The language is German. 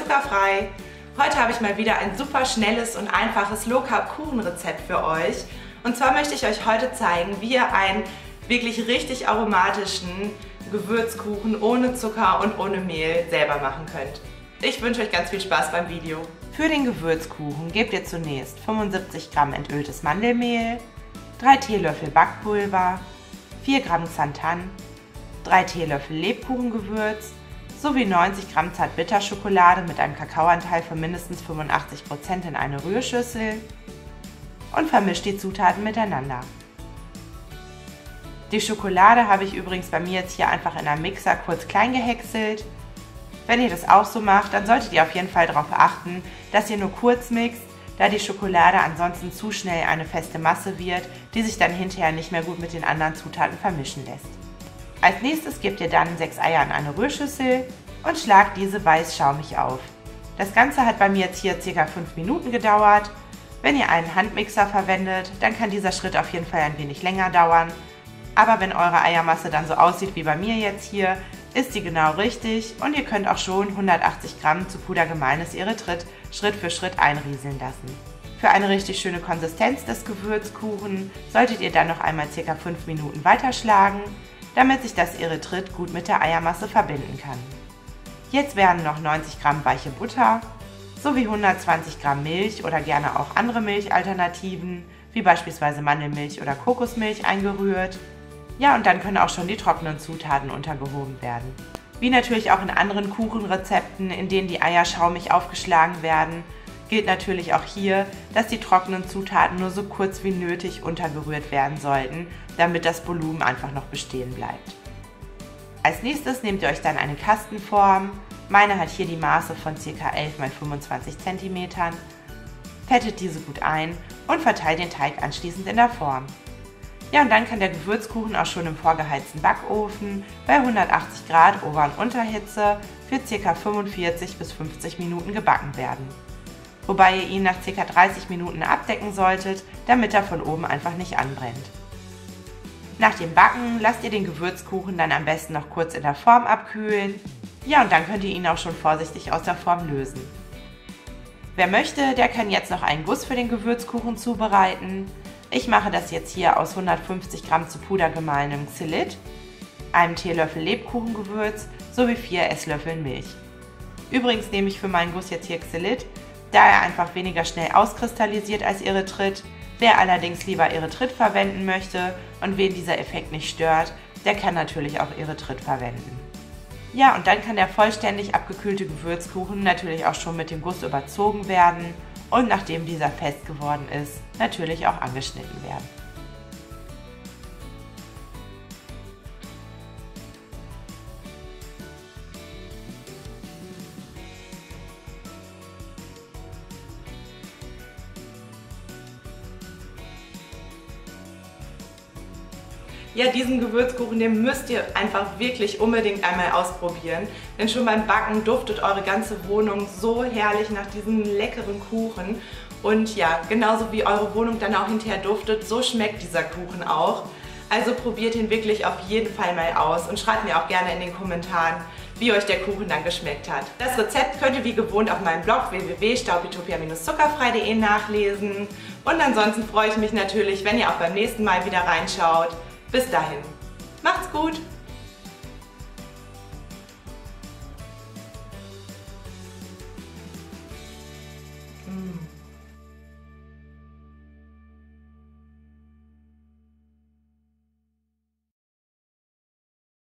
zuckerfrei! Heute habe ich mal wieder ein super schnelles und einfaches Low-Carb-Kuchenrezept für euch. Und zwar möchte ich euch heute zeigen, wie ihr einen wirklich richtig aromatischen Gewürzkuchen ohne Zucker und ohne Mehl selber machen könnt. Ich wünsche euch ganz viel Spaß beim Video. Für den Gewürzkuchen gebt ihr zunächst 75 Gramm entöltes Mandelmehl, 3 Teelöffel Backpulver, 4 Gramm Xanthan, 3 Teelöffel Lebkuchengewürz sowie 90 Gramm Zartbitterschokolade mit einem Kakaoanteil von mindestens 85% in eine Rührschüssel und vermischt die Zutaten miteinander. Die Schokolade habe ich übrigens bei mir jetzt hier einfach in einem Mixer kurz klein gehäckselt. Wenn ihr das auch so macht, dann solltet ihr auf jeden Fall darauf achten, dass ihr nur kurz mixt, da die Schokolade ansonsten zu schnell eine feste Masse wird, die sich dann hinterher nicht mehr gut mit den anderen Zutaten vermischen lässt. Als nächstes gebt ihr dann 6 Eier in eine Rührschüssel und schlagt diese weiß schaumig auf. Das Ganze hat bei mir jetzt hier ca. 5 Minuten gedauert. Wenn ihr einen Handmixer verwendet, dann kann dieser Schritt auf jeden Fall ein wenig länger dauern. Aber wenn eure Eiermasse dann so aussieht wie bei mir jetzt hier, ist sie genau richtig und ihr könnt auch schon 180 Gramm zu pudergemeines Erythrit Schritt für Schritt einrieseln lassen. Für eine richtig schöne Konsistenz des Gewürzkuchen solltet ihr dann noch einmal ca. 5 Minuten weiterschlagen, damit sich das Erythrit gut mit der Eiermasse verbinden kann. Jetzt werden noch 90 Gramm weiche Butter sowie 120 Gramm Milch oder gerne auch andere Milchalternativen, wie beispielsweise Mandelmilch oder Kokosmilch eingerührt. Ja, und dann können auch schon die trockenen Zutaten untergehoben werden. Wie natürlich auch in anderen Kuchenrezepten, in denen die Eier schaumig aufgeschlagen werden, gilt natürlich auch hier, dass die trockenen Zutaten nur so kurz wie nötig untergerührt werden sollten, damit das Volumen einfach noch bestehen bleibt. Als nächstes nehmt ihr euch dann eine Kastenform. Meine hat hier die Maße von ca. 11 x 25 cm. Fettet diese gut ein und verteilt den Teig anschließend in der Form. Ja, und dann kann der Gewürzkuchen auch schon im vorgeheizten Backofen bei 180 Grad Ober- und Unterhitze für ca. 45 bis 50 Minuten gebacken werden. Wobei ihr ihn nach ca. 30 Minuten abdecken solltet, damit er von oben einfach nicht anbrennt. Nach dem Backen lasst ihr den Gewürzkuchen dann am besten noch kurz in der Form abkühlen. Ja, und dann könnt ihr ihn auch schon vorsichtig aus der Form lösen. Wer möchte, der kann jetzt noch einen Guss für den Gewürzkuchen zubereiten. Ich mache das jetzt hier aus 150 Gramm zu Puder gemahlenem Xylit, einem Teelöffel Lebkuchengewürz sowie 4 Esslöffeln Milch. Übrigens nehme ich für meinen Guss jetzt hier Xylit, da er einfach weniger schnell auskristallisiert als Erythrit. Wer allerdings lieber Erythrit verwenden möchte und wen dieser Effekt nicht stört, der kann natürlich auch Erythrit verwenden. Ja, und dann kann der vollständig abgekühlte Gewürzkuchen natürlich auch schon mit dem Guss überzogen werden und nachdem dieser fest geworden ist, natürlich auch angeschnitten werden. Ja, diesen Gewürzkuchen, den müsst ihr einfach wirklich unbedingt einmal ausprobieren. Denn schon beim Backen duftet eure ganze Wohnung so herrlich nach diesem leckeren Kuchen. Und ja, genauso wie eure Wohnung dann auch hinterher duftet, so schmeckt dieser Kuchen auch. Also probiert ihn wirklich auf jeden Fall mal aus und schreibt mir auch gerne in den Kommentaren, wie euch der Kuchen dann geschmeckt hat. Das Rezept könnt ihr wie gewohnt auf meinem Blog www.staubitopia-zuckerfrei.de nachlesen. Und ansonsten freue ich mich natürlich, wenn ihr auch beim nächsten Mal wieder reinschaut. Bis dahin, macht's gut!